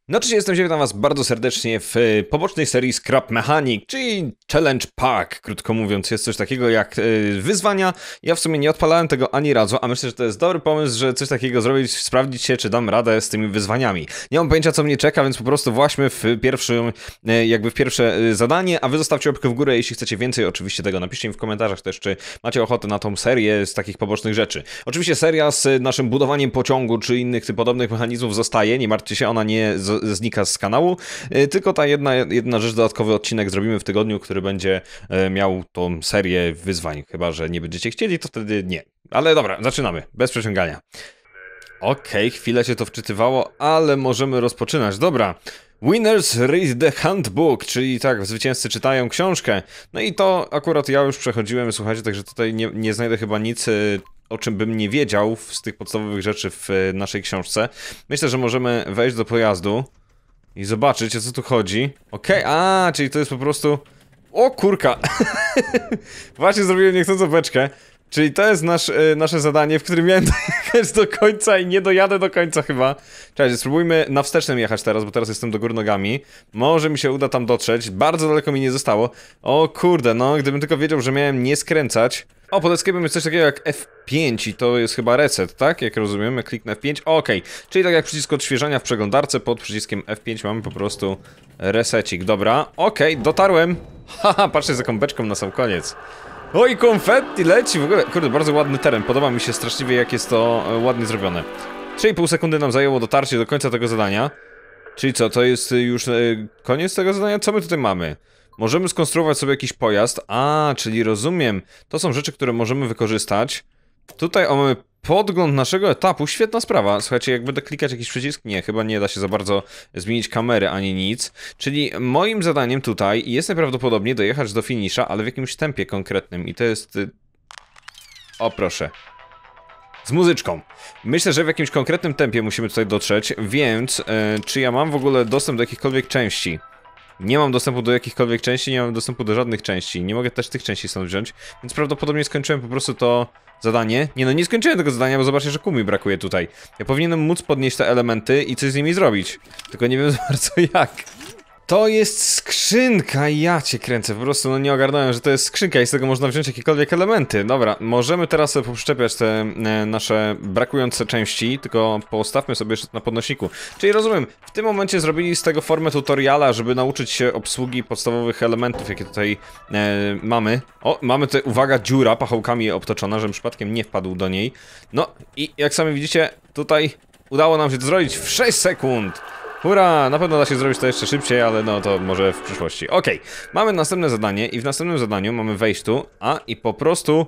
No cześć, jestem witam was bardzo serdecznie w pobocznej serii Scrap Mechanic, czyli Challenge Pack, krótko mówiąc. Jest coś takiego jak wyzwania. Ja w sumie nie odpalałem tego ani razu, a myślę, że to jest dobry pomysł, że coś takiego zrobić, sprawdzić się, czy dam radę z tymi wyzwaniami. Nie mam pojęcia, co mnie czeka, więc po prostu właśnie w pierwsze zadanie, a wy zostawcie łapkę w górę, jeśli chcecie więcej. Oczywiście tego napiszcie mi w komentarzach też, czy macie ochotę na tą serię z takich pobocznych rzeczy. Oczywiście seria z naszym budowaniem pociągu, czy innych podobnych mechanizmów zostaje, nie martwcie się, ona nie znika z kanału, tylko ta jedna rzecz, dodatkowy odcinek zrobimy w tygodniu, który będzie miał tą serię wyzwań, chyba że nie będziecie chcieli, to wtedy nie. Ale dobra, zaczynamy, bez przeciągania. Okej, chwilę się to wczytywało, ale możemy rozpoczynać. Dobra. Winners read the handbook, czyli tak, zwycięzcy czytają książkę. No i to akurat ja już przechodziłem, słuchajcie, także tutaj nie znajdę chyba nic, o czym bym nie wiedział z tych podstawowych rzeczy w naszej książce. Myślę, że możemy wejść do pojazdu i zobaczyć, o co tu chodzi. Okej, czyli to jest po prostu... O kurka! Właśnie zrobiłem niechcącą beczkę. Czyli to jest nasze zadanie, w którym miałem dojechać do końca i nie dojadę do końca chyba. Cześć, spróbujmy na wstecznym jechać teraz, bo teraz jestem do góry nogami. Może mi się uda tam dotrzeć. Bardzo daleko mi nie zostało. O kurde, no gdybym tylko wiedział, że miałem nie skręcać. O, pod escape'em jest coś takiego jak F5 i to jest chyba reset, tak? Jak rozumiem, jak kliknę F5. Okej. Czyli tak jak przycisk odświeżania w przeglądarce, pod przyciskiem F5 mamy po prostu resecik. Dobra, okej, dotarłem. Haha, patrzcie, z jaką beczką na sam koniec. Oj, konfetti leci w ogóle. Kurde, bardzo ładny teren. Podoba mi się straszliwie, jak jest to ładnie zrobione. 3,5 sekundy nam zajęło dotarcie do końca tego zadania. Czyli co, to jest już koniec tego zadania? Co my tutaj mamy? Możemy skonstruować sobie jakiś pojazd. Czyli rozumiem. To są rzeczy, które możemy wykorzystać. Tutaj mamy podgląd naszego etapu. Świetna sprawa. Słuchajcie, jak będę klikać jakiś przycisk, nie, chyba nie da się za bardzo zmienić kamery ani nic. Czyli moim zadaniem tutaj jest najprawdopodobniej dojechać do finisza, ale w jakimś tempie konkretnym. I to jest... O, proszę. Z muzyczką. Myślę, że w jakimś konkretnym tempie musimy tutaj dotrzeć, więc czy ja mam w ogóle dostęp do jakichkolwiek części? Nie mam dostępu do jakichkolwiek części, nie mam dostępu do żadnych części. Nie mogę też tych części stąd wziąć, więc prawdopodobnie skończyłem po prostu to zadanie. Nie no, nie skończyłem tego zadania, bo zobaczcie, że kół mi brakuje tutaj. Ja powinienem móc podnieść te elementy i coś z nimi zrobić. Tylko nie wiem za bardzo jak. To jest skrzynka, ja cię kręcę, po prostu no nie ogarnąłem, że to jest skrzynka i z tego można wziąć jakiekolwiek elementy. Dobra, możemy teraz sobie poprzczepiać te nasze brakujące części, tylko postawmy sobie jeszcze na podnośniku. Czyli rozumiem, w tym momencie zrobili z tego formę tutoriala, żeby nauczyć się obsługi podstawowych elementów, jakie tutaj mamy. O, mamy tutaj, uwaga, dziura pachołkami obtoczona, żebym przypadkiem nie wpadł do niej. No i jak sami widzicie, tutaj udało nam się to zrobić w 6 sekund. Hurra! Na pewno da się zrobić to jeszcze szybciej, ale no to może w przyszłości. Okej, mamy następne zadanie i w następnym zadaniu mamy wejść tu, i po prostu...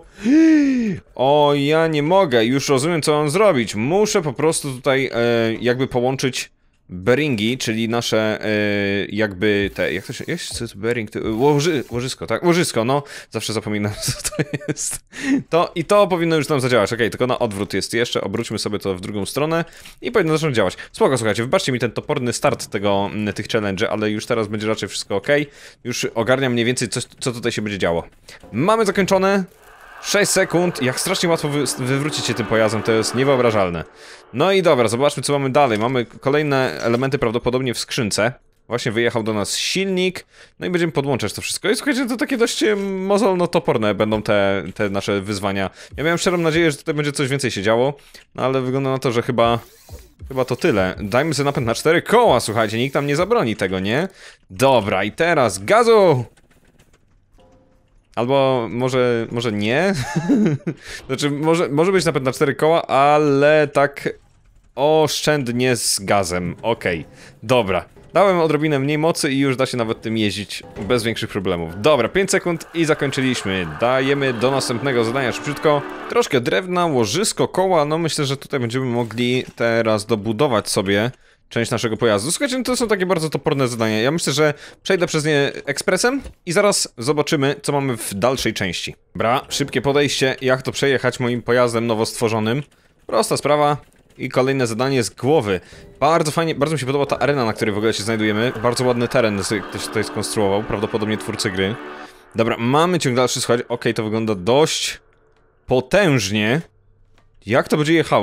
O, ja nie mogę, już rozumiem, co mam zrobić. Muszę po prostu tutaj jakby połączyć bearingi, czyli nasze jakby te... Jak to się... Co jest bearing? Łożysko, tak? Łożysko, no. Zawsze zapominam, co to jest. I to powinno już nam zadziałać. Okej, tylko na odwrót jest jeszcze. Obróćmy sobie to w drugą stronę i powinno zacząć działać. Spoko, słuchajcie, wybaczcie mi ten toporny start tych challenge, ale już teraz będzie raczej wszystko ok. Już ogarniam mniej więcej, co tutaj się będzie działo. Mamy zakończone. 6 sekund, jak strasznie łatwo wywrócić się tym pojazdem, to jest niewyobrażalne. No i dobra, zobaczmy, co mamy dalej. Mamy kolejne elementy prawdopodobnie w skrzynce. Właśnie wyjechał do nas silnik, no i będziemy podłączać to wszystko. I słuchajcie, to takie dość mozolno-toporne będą te nasze wyzwania. Ja miałem szczerą nadzieję, że tutaj będzie coś więcej się działo, no ale wygląda na to, że chyba to tyle. Dajmy sobie napęd na 4 koła, słuchajcie, nikt nam nie zabroni tego, nie? Dobra, i teraz gazu! Albo może nie? Znaczy, może być napęd na 4 koła, ale tak oszczędnie z gazem. Okej, dobra. Dałem odrobinę mniej mocy i już da się nawet tym jeździć bez większych problemów. Dobra, 5 sekund i zakończyliśmy. Dajemy do następnego zadania szybciutko. Troszkę drewna, łożysko, koła. No myślę, że tutaj będziemy mogli teraz dobudować sobie część naszego pojazdu. Słuchajcie, no to są takie bardzo toporne zadania. Ja myślę, że przejdę przez nie ekspresem i zaraz zobaczymy, co mamy w dalszej części. Dobra, szybkie podejście, jak to przejechać moim pojazdem nowo stworzonym. Prosta sprawa. I kolejne zadanie z głowy. Bardzo fajnie, bardzo mi się podoba ta arena, na której w ogóle się znajdujemy. Bardzo ładny teren ktoś tutaj skonstruował, prawdopodobnie twórcy gry. Dobra, mamy ciąg dalszy, słuchajcie, okej, to wygląda dość potężnie. Jak to będzie jechało?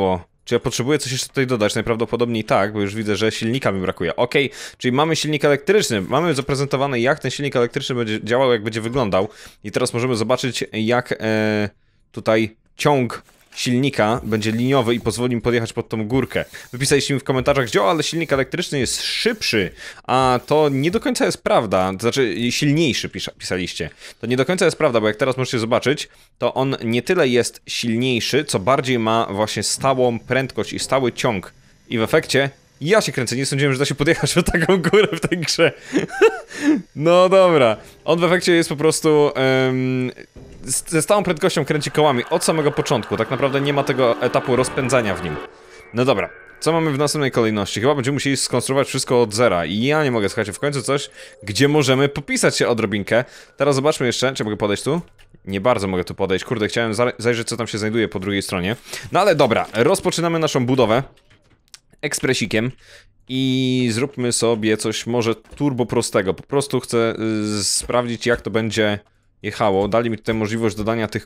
Czy ja potrzebuję coś jeszcze tutaj dodać? Najprawdopodobniej tak, bo już widzę, że silnika mi brakuje. Okej, czyli mamy silnik elektryczny. Mamy zaprezentowane, jak ten silnik elektryczny będzie działał, jak będzie wyglądał. I teraz możemy zobaczyć, jak tutaj ciąg silnika będzie liniowy i pozwoli mi podjechać pod tą górkę. Wypisaliście mi w komentarzach, że ale silnik elektryczny jest szybszy, a to nie do końca jest prawda, to znaczy silniejszy pisaliście. To nie do końca jest prawda, bo jak teraz możecie zobaczyć, to on nie tyle jest silniejszy, co bardziej ma właśnie stałą prędkość i stały ciąg. I w efekcie ja się kręcę, nie sądziłem, że da się podjechać pod taką górę w tej grze. No dobra, on w efekcie jest po prostu ze stałą prędkością kręci kołami od samego początku. Tak naprawdę nie ma tego etapu rozpędzania w nim. No dobra, co mamy w następnej kolejności? Chyba będziemy musieli skonstruować wszystko od zera. I ja nie mogę, słuchajcie, w końcu coś, gdzie możemy popisać się odrobinkę. Teraz zobaczmy jeszcze, czy mogę podejść tu? Nie bardzo mogę tu podejść, kurde, chciałem zajrzeć, co tam się znajduje po drugiej stronie. No ale dobra, rozpoczynamy naszą budowę ekspresikiem. I zróbmy sobie coś może turbo prostego. Po prostu chcę sprawdzić, jak to będzie jechało. Dali mi tutaj możliwość dodania tych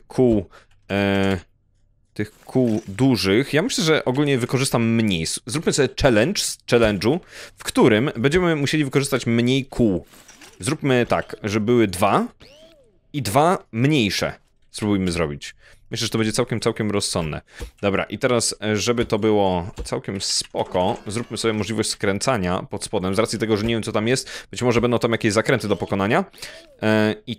kół dużych. Ja myślę, że ogólnie wykorzystam mniej. Zróbmy sobie challenge z challenge'u, w którym będziemy musieli wykorzystać mniej kół. Zróbmy tak, że były 2 i 2 mniejsze. Spróbujmy zrobić. Myślę, że to będzie całkiem rozsądne. Dobra, i teraz, żeby to było całkiem spoko, zróbmy sobie możliwość skręcania pod spodem. Z racji tego, że nie wiem, co tam jest, być może będą tam jakieś zakręty do pokonania. I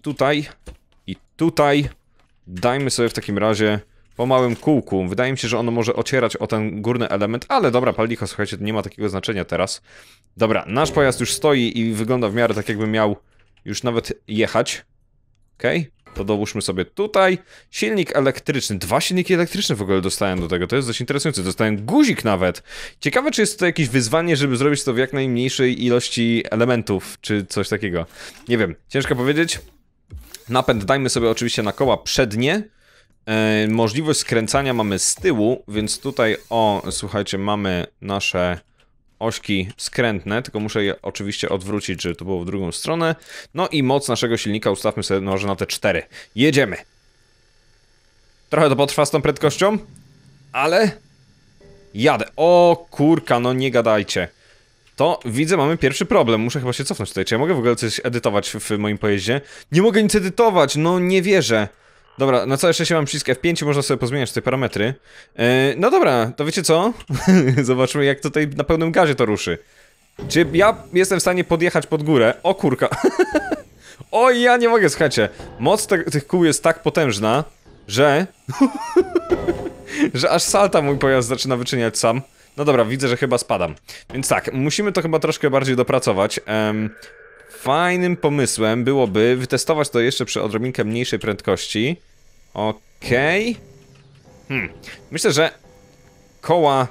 tutaj dajmy sobie w takim razie po małym kółku. Wydaje mi się, że ono może ocierać o ten górny element, ale dobra, pal licho, słuchajcie, to nie ma takiego znaczenia teraz. Dobra, nasz pojazd już stoi i wygląda w miarę tak, jakby miał już nawet jechać. Okej. To dołóżmy sobie tutaj. Silnik elektryczny. 2 silniki elektryczne w ogóle dostałem do tego. To jest dość interesujące. Dostałem guzik nawet. Ciekawe, czy jest to jakieś wyzwanie, żeby zrobić to w jak najmniejszej ilości elementów, czy coś takiego. Nie wiem. Ciężko powiedzieć. Napęd dajmy sobie oczywiście na koła przednie. Możliwość skręcania mamy z tyłu, więc tutaj, słuchajcie, mamy nasze ośki skrętne, tylko muszę je oczywiście odwrócić, żeby to było w drugą stronę. No i moc naszego silnika ustawmy sobie może na te 4. Jedziemy! Trochę to potrwa z tą prędkością, ale jadę. O kurka, no nie gadajcie. To widzę, mamy pierwszy problem. Muszę chyba się cofnąć tutaj. Czy ja mogę w ogóle coś edytować w moim pojeździe? Nie mogę nic edytować, no nie wierzę. Dobra, na całe szczęście mam przycisk F5 i można sobie pozmieniać te parametry. No dobra, to wiecie co? Zobaczmy, jak tutaj na pełnym gazie to ruszy. Czy ja jestem w stanie podjechać pod górę? O kurka. Oj, ja nie mogę, słuchajcie. Moc tych kół jest tak potężna, że... że aż salta mój pojazd zaczyna wyczyniać sam. No dobra, widzę, że chyba spadam. Więc tak, musimy to chyba troszkę bardziej dopracować. Fajnym pomysłem byłoby wytestować to jeszcze przy odrobinkę mniejszej prędkości. Okej. Myślę, że koła...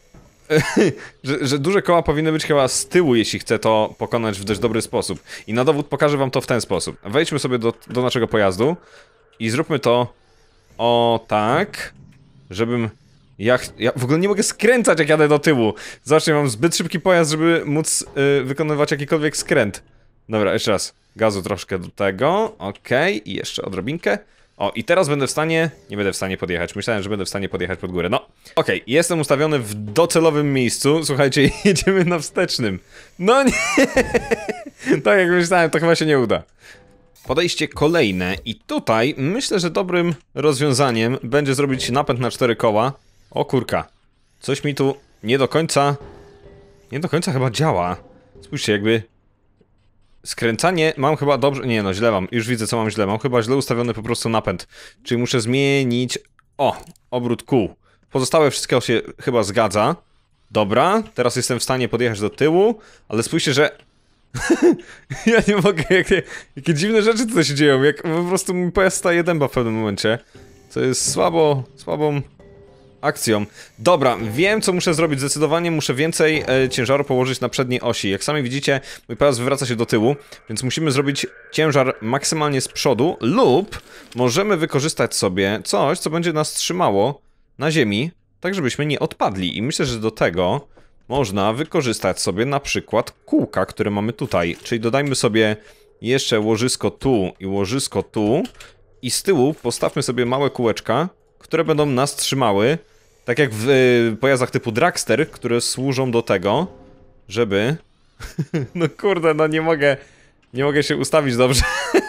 że duże koła powinny być chyba z tyłu, jeśli chcę to pokonać w dość dobry sposób. I na dowód pokażę wam to w ten sposób. Wejdźmy sobie do naszego pojazdu i zróbmy to tak, żebym... Ja w ogóle nie mogę skręcać, jak jadę do tyłu. Zobaczcie, mam zbyt szybki pojazd, żeby móc wykonywać jakikolwiek skręt. Dobra, jeszcze raz. Gazu troszkę do tego. Okej, i jeszcze odrobinkę. O, i teraz będę w stanie... Nie będę w stanie podjechać. Myślałem, że będę w stanie podjechać pod górę. No, okej, jestem ustawiony w docelowym miejscu. Słuchajcie, jedziemy na wstecznym. No nie! Tak jak myślałem, to chyba się nie uda. Podejście kolejne. I tutaj myślę, że dobrym rozwiązaniem będzie zrobić napęd na 4 koła. O kurka. Coś mi tu nie do końca chyba działa. Spójrzcie, jakby... Skręcanie mam chyba dobrze... Nie no, źle mam. Już widzę, co mam źle. Mam chyba źle ustawiony po prostu napęd. Czyli muszę zmienić... obrót kół. Pozostałe wszystko się chyba zgadza. Dobra, teraz jestem w stanie podjechać do tyłu. Ale spójrzcie, że... ja nie mogę, jakie dziwne rzeczy tutaj się dzieją. Jak po prostu mój pojazd staje dęba w pewnym momencie. Co jest słabą akcją. Dobra, wiem, co muszę zrobić. Zdecydowanie muszę więcej ciężaru położyć na przedniej osi. Jak sami widzicie, mój pojazd wywraca się do tyłu, więc musimy zrobić ciężar maksymalnie z przodu, lub możemy wykorzystać sobie coś, co będzie nas trzymało na ziemi, tak żebyśmy nie odpadli. I myślę, że do tego można wykorzystać sobie na przykład kółka, które mamy tutaj. Czyli dodajmy sobie jeszcze łożysko tu i łożysko tu i z tyłu postawmy sobie małe kółeczka, które będą nas trzymały Tak jak w pojazdach typu Dragster, które służą do tego, żeby... No kurde, no nie mogę się ustawić dobrze.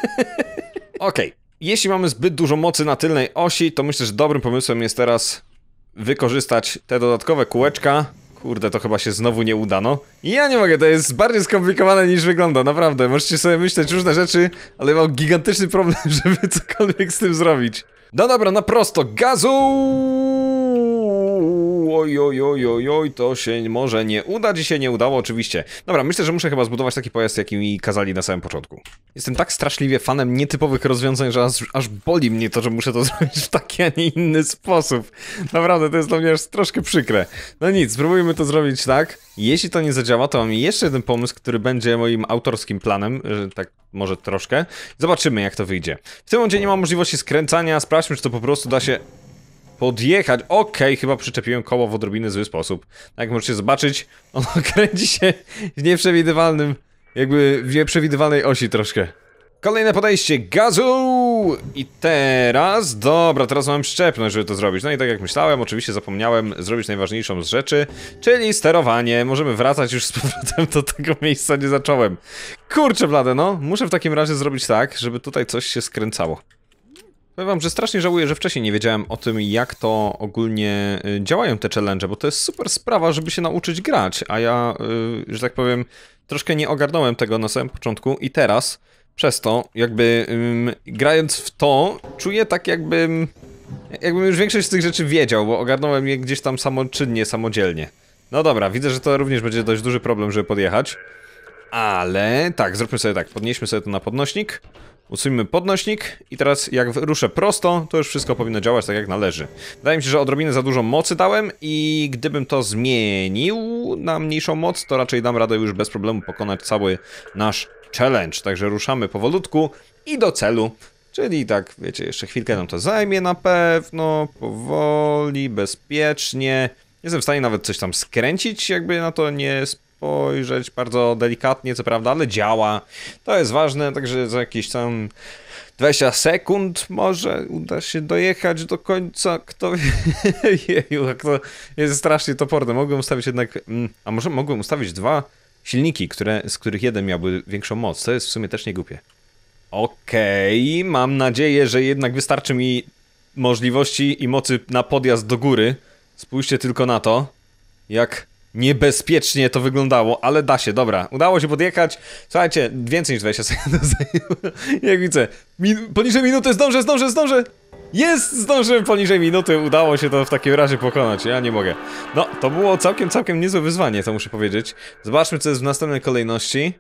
Okej. Jeśli mamy zbyt dużo mocy na tylnej osi, to myślę, że dobrym pomysłem jest teraz wykorzystać te dodatkowe kółeczka. Kurde, to chyba się znowu nie uda, no. Ja nie mogę, to jest bardziej skomplikowane niż wygląda, naprawdę. Możecie sobie myśleć różne rzeczy, ale mam gigantyczny problem, żeby cokolwiek z tym zrobić. No dobra, na prosto, gazu! Oj, oj, oj, oj, oj, to się może nie uda, dzisiaj nie udało oczywiście. Dobra, myślę, że muszę chyba zbudować taki pojazd, jaki mi kazali na samym początku. Jestem tak straszliwie fanem nietypowych rozwiązań, że aż boli mnie to, że muszę to zrobić w taki, a nie inny sposób. Naprawdę, to jest dla mnie aż troszkę przykre. No nic, spróbujmy to zrobić tak. Jeśli to nie zadziała, to mam jeszcze jeden pomysł, który będzie moim autorskim planem, tak może troszkę. Zobaczymy, jak to wyjdzie. W tym momencie nie mam możliwości skręcania, sprawdźmy, czy to po prostu da się podjechać. Okej, chyba przyczepiłem koło w odrobinę zły sposób. Jak możecie zobaczyć, ono kręci się w nieprzewidywalnym, jakby w nieprzewidywalnej osi troszkę. Kolejne podejście, gazu! I teraz, dobra, teraz mam szczepność, żeby to zrobić. No i tak jak myślałem, oczywiście zapomniałem zrobić najważniejszą z rzeczy, czyli sterowanie. Możemy wracać już z powrotem do tego miejsca, gdzie zacząłem. Kurczę blade, no. Muszę w takim razie zrobić tak, żeby tutaj coś się skręcało. Powiem wam, że strasznie żałuję, że wcześniej nie wiedziałem o tym, jak to ogólnie działają te challenge, bo to jest super sprawa, żeby się nauczyć grać, a ja, że tak powiem, troszkę nie ogarnąłem tego na samym początku i teraz, przez to, jakby grając w to, czuję tak jakbym już większość z tych rzeczy wiedział, bo ogarnąłem je gdzieś tam samoczynnie, samodzielnie. No dobra, widzę, że to również będzie dość duży problem, żeby podjechać, ale tak, zróbmy sobie tak, podnieśmy sobie to na podnośnik. Usuńmy podnośnik i teraz jak ruszę prosto, to już wszystko powinno działać tak jak należy. Wydaje mi się, że odrobinę za dużo mocy dałem i gdybym to zmienił na mniejszą moc, to raczej dam radę już bez problemu pokonać cały nasz challenge. Także ruszamy powolutku i do celu. Czyli tak, wiecie, jeszcze chwilkę nam to zajmie na pewno, powoli, bezpiecznie. Jestem w stanie nawet coś tam skręcić, jakby na to nie spojrzeć bardzo delikatnie, co prawda, ale działa. To jest ważne, także za jakieś tam 20 sekund może uda się dojechać do końca. Kto wie? Jeju, jak to jest strasznie toporne. Mogłem ustawić jednak... A może mogłem ustawić dwa silniki, z których jeden miałby większą moc. To jest w sumie też nie głupie. Okej, mam nadzieję, że jednak wystarczy mi możliwości i mocy na podjazd do góry. Spójrzcie tylko na to, jak niebezpiecznie to wyglądało, ale da się, dobra. Udało się podjechać. Słuchajcie, więcej niż 20 sekund. Jak widzę, poniżej minuty zdążę! Jest! Zdążyłem poniżej minuty, udało się to w takim razie pokonać, ja nie mogę. No, to było całkiem niezłe wyzwanie, to muszę powiedzieć. Zobaczmy, co jest w następnej kolejności.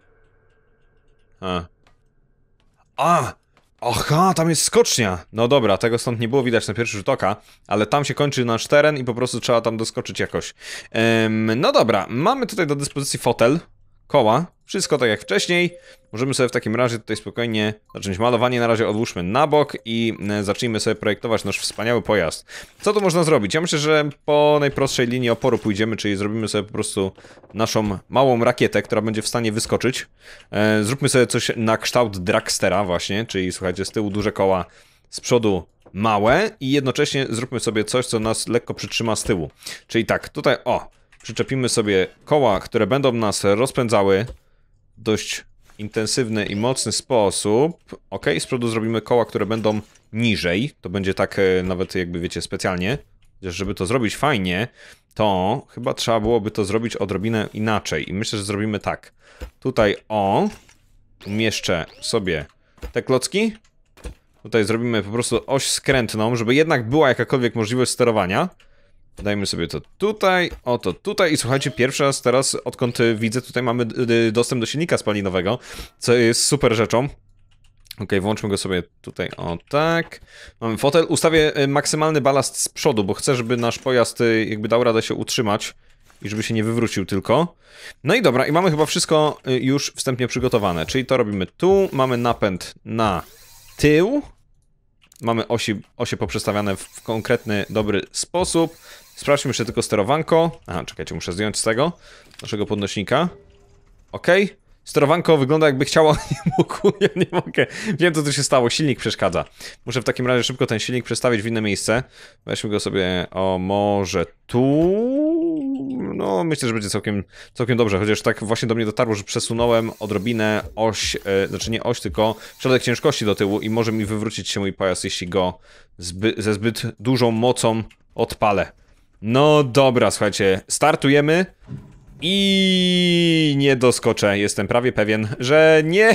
Aha, tam jest skocznia. No dobra, tego stąd nie było widać na pierwszy rzut oka, ale tam się kończy nasz teren i po prostu trzeba tam doskoczyć jakoś. No dobra, mamy tutaj do dyspozycji fotel, koła, wszystko tak jak wcześniej. Możemy sobie w takim razie tutaj spokojnie zacząć malowanie. Na razie odłóżmy na bok i zacznijmy sobie projektować nasz wspaniały pojazd. Co tu można zrobić? Ja myślę, że po najprostszej linii oporu pójdziemy, czyli zrobimy sobie po prostu naszą małą rakietę, która będzie w stanie wyskoczyć. Zróbmy sobie coś na kształt dragstera właśnie, czyli słuchajcie, z tyłu duże koła, z przodu małe i jednocześnie zróbmy sobie coś, co nas lekko przytrzyma z tyłu. Czyli tak, tutaj przyczepimy sobie koła, które będą nas rozpędzały w dość intensywny i mocny sposób. Ok, z przodu zrobimy koła, które będą niżej. To będzie tak nawet jakby wiecie specjalnie. Chociaż żeby to zrobić fajnie, to chyba trzeba byłoby to zrobić odrobinę inaczej. I myślę, że zrobimy tak. Tutaj umieszczę sobie te klocki. Tutaj zrobimy po prostu oś skrętną, żeby jednak była jakakolwiek możliwość sterowania. Dajmy sobie to tutaj, oto tutaj i słuchajcie, pierwszy raz teraz, odkąd widzę, tutaj mamy dostęp do silnika spalinowego, co jest super rzeczą. Ok, włączmy go sobie tutaj, o tak. Mamy fotel, ustawię maksymalny balast z przodu, bo chcę, żeby nasz pojazd jakby dał radę się utrzymać i żeby się nie wywrócił tylko. No i dobra, i mamy chyba wszystko już wstępnie przygotowane, czyli to robimy tu, mamy napęd na tył. Mamy osie poprzestawiane w konkretny, dobry sposób. Sprawdźmy jeszcze tylko sterowanko. Aha, czekajcie, muszę zdjąć z tego naszego podnośnika. Ok. Sterowanko wygląda jakby chciało, nie mógł, ja nie mogę. Wiem, co tu się stało, silnik przeszkadza. Muszę w takim razie szybko ten silnik przestawić w inne miejsce. Weźmy go sobie, o może tu... No, myślę, że będzie całkiem dobrze, chociaż tak właśnie do mnie dotarło, że przesunąłem odrobinę oś, znaczy nie oś, tylko środek ciężkości do tyłu i może mi wywrócić się mój pojazd, jeśli go ze zbyt dużą mocą odpalę. No dobra, słuchajcie, startujemy. I nie doskoczę, jestem prawie pewien, że nie.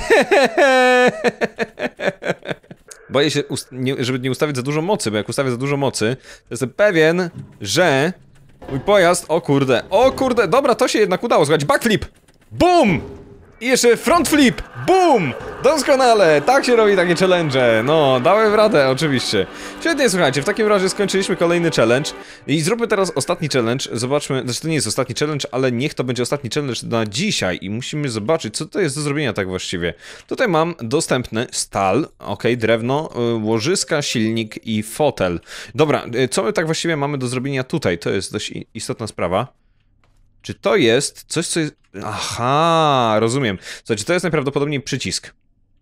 Boję się, żeby nie ustawić za dużo mocy, bo jak ustawię za dużo mocy, to jestem pewien, że mój pojazd, o kurde, dobra, to się jednak udało, słuchajcie, backflip, boom! I jeszcze front flip, boom! Doskonale, tak się robi takie challenge. No, dałem radę, oczywiście. Świetnie, słuchajcie, w takim razie skończyliśmy kolejny challenge. I zróbmy teraz ostatni challenge. Zobaczmy, znaczy to nie jest ostatni challenge, ale niech to będzie ostatni challenge na dzisiaj. I musimy zobaczyć, co to jest do zrobienia tak właściwie. Tutaj mam dostępny stal, drewno, łożyska, silnik i fotel. Dobra, co my tak właściwie mamy do zrobienia tutaj? To jest dość istotna sprawa. Czy to jest coś, co jest... Aha, rozumiem. Słuchajcie, to jest najprawdopodobniej przycisk.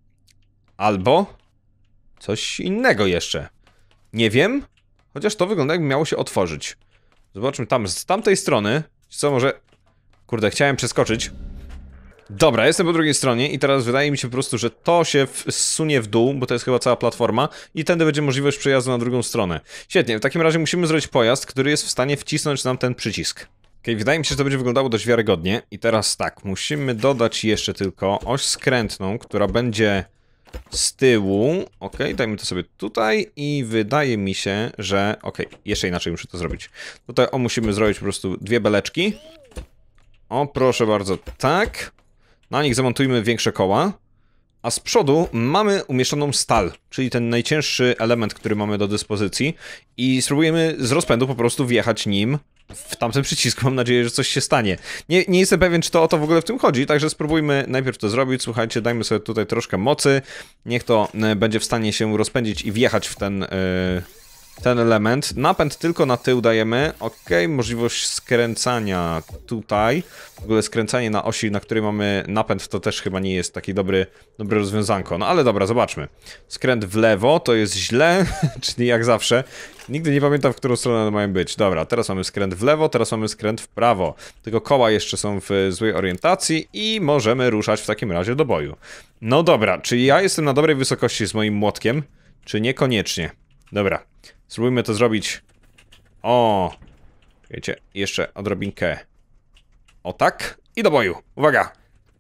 Albo coś innego jeszcze. Nie wiem, chociaż to wygląda jakby miało się otworzyć. Zobaczmy tam, z tamtej strony. Co może... Kurde, chciałem przeskoczyć. Dobra, jestem po drugiej stronie i teraz wydaje mi się po prostu, że to się zsunie w dół, bo to jest chyba cała platforma i tędy będzie możliwość przejazdu na drugą stronę. Świetnie, w takim razie musimy zrobić pojazd, który jest w stanie wcisnąć nam ten przycisk. Wydaje mi się, że to będzie wyglądało dość wiarygodnie. I teraz tak, musimy dodać jeszcze tylko oś skrętną, która będzie z tyłu. Dajmy to sobie tutaj i wydaje mi się, że... jeszcze inaczej muszę to zrobić. Tutaj musimy zrobić po prostu dwie beleczki. O, proszę bardzo, tak. Na nich zamontujmy większe koła. A z przodu mamy umieszczoną stal, czyli ten najcięższy element, który mamy do dyspozycji. I spróbujemy z rozpędu po prostu wjechać nim w tamten przycisk. Mam nadzieję, że coś się stanie. Nie jestem pewien, czy to o to w ogóle w tym chodzi, także spróbujmy najpierw to zrobić. Słuchajcie, dajmy sobie tutaj troszkę mocy. Niech to będzie w stanie się rozpędzić i wjechać w ten element. Napęd tylko na tył dajemy. Możliwość skręcania tutaj. W ogóle skręcanie na osi, na której mamy napęd, to też chyba nie jest takie dobre rozwiązanko. No ale dobra, zobaczmy. Skręt w lewo to jest źle, czyli jak zawsze. Nigdy nie pamiętam, w którą stronę one mają być. Dobra, teraz mamy skręt w lewo, teraz mamy skręt w prawo. Tylko koła jeszcze są w złej orientacji i możemy ruszać w takim razie do boju. No dobra, czy ja jestem na dobrej wysokości z moim młotkiem, czy niekoniecznie? Dobra. Spróbujmy to zrobić. O! Wiecie, jeszcze odrobinkę. O tak. I do boju. Uwaga.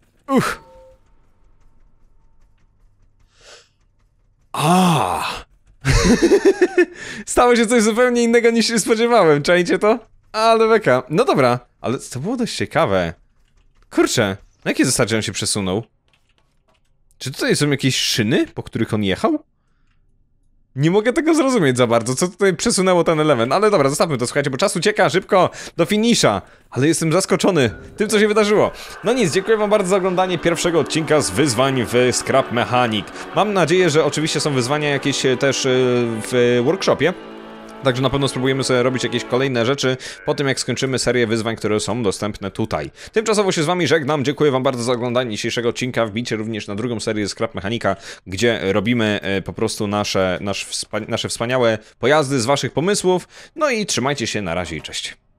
Stało się coś zupełnie innego niż się spodziewałem. Czajcie to? Ale beka. No dobra. Ale to było dość ciekawe. Kurczę. Na jakiej zasadzie on się przesunął? Czy tutaj są jakieś szyny, po których on jechał? Nie mogę tego zrozumieć za bardzo, co tutaj przesunęło ten element. Ale dobra, zostawmy to, słuchajcie, bo czas ucieka szybko do finisza. Ale jestem zaskoczony tym, co się wydarzyło. No nic, dziękuję wam bardzo za oglądanie pierwszego odcinka z wyzwań w Scrap Mechanic. Mam nadzieję, że oczywiście są wyzwania jakieś też w workshopie. Także na pewno spróbujemy sobie robić jakieś kolejne rzeczy po tym, jak skończymy serię wyzwań, które są dostępne tutaj. Tymczasowo się z wami żegnam, dziękuję wam bardzo za oglądanie dzisiejszego odcinka. Wbijcie również na drugą serię Scrap Mechanica, gdzie robimy po prostu nasze wspaniałe pojazdy z waszych pomysłów. No i trzymajcie się, na razie i cześć.